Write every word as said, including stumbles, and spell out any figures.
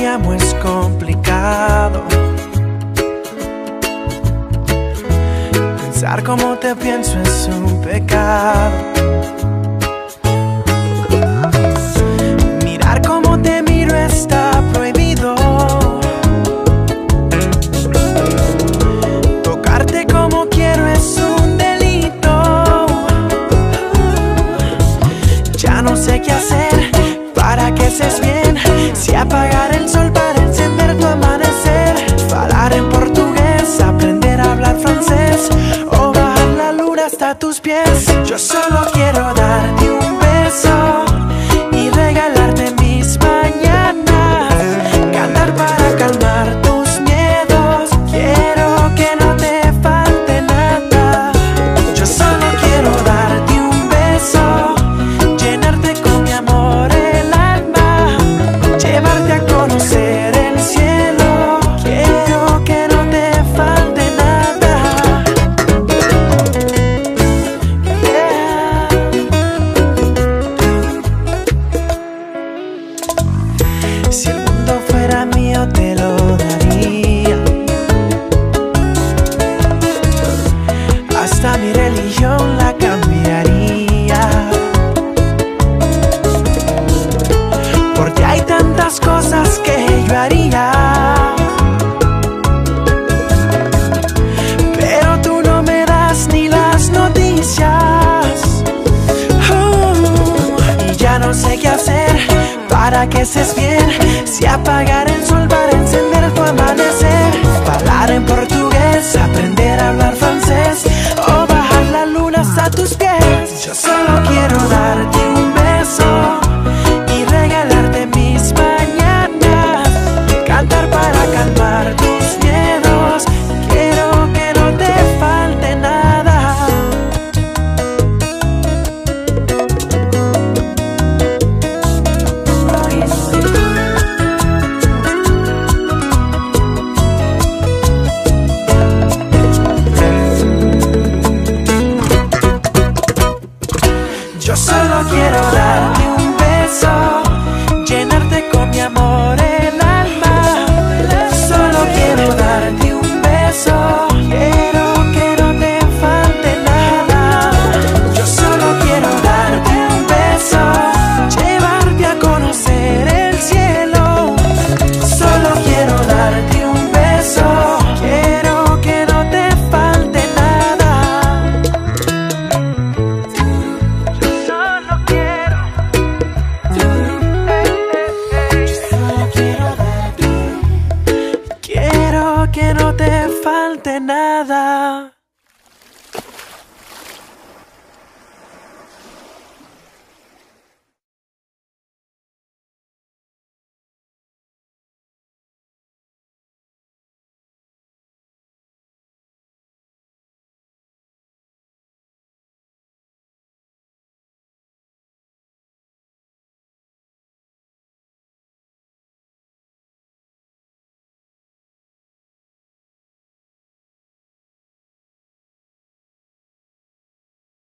te amo es complicado. Pensar como te pienso es un pecado. Mirar como te miro está prohibido. Tocarte como quiero es un delito. Ya no sé qué hacer para que estés bien. Si apagar el sol para encender tu amanecer, hablar en portugués, aprender a hablar francés, o bajar la luna hasta tus pies. Yo solo quiero darte un beso y regalarte mis mañanas, cantar para calmar tus miedos. Quiero que no te falte nada. Yo solo quiero darte un beso, llenarte con mi amor el alma, llevarte a conocer el cielo. Quiero que no te falte nada. Yeah. Si el mundo fuera mío te lo daría, hasta mi religión la cambiaría. Porque hay tantas cosas que yo haría, pero tú no me das ni las noticias. uh, Y ya no sé qué hacer para que estés bien. Si apagar el sol para encender tu amanecer, hablar en portugués, aprender a hablar francés, o bajar la luna hasta tus pies. Yo solo quiero darte un beso y regalarte mis mañanas, cantar para calmar tus miedos. Quiero que no te falte nada. Yo solo quiero darte un beso, llenarte con mi amor el alma. Solo quiero darte un beso, quiero que no te falte nada. Yo solo quiero darte un beso, llevarte a conocer el cielo. Solo quiero darte un beso, quiero que no te falte nada. Solo quiero, solo quiero darte, quiero que no te falte nada.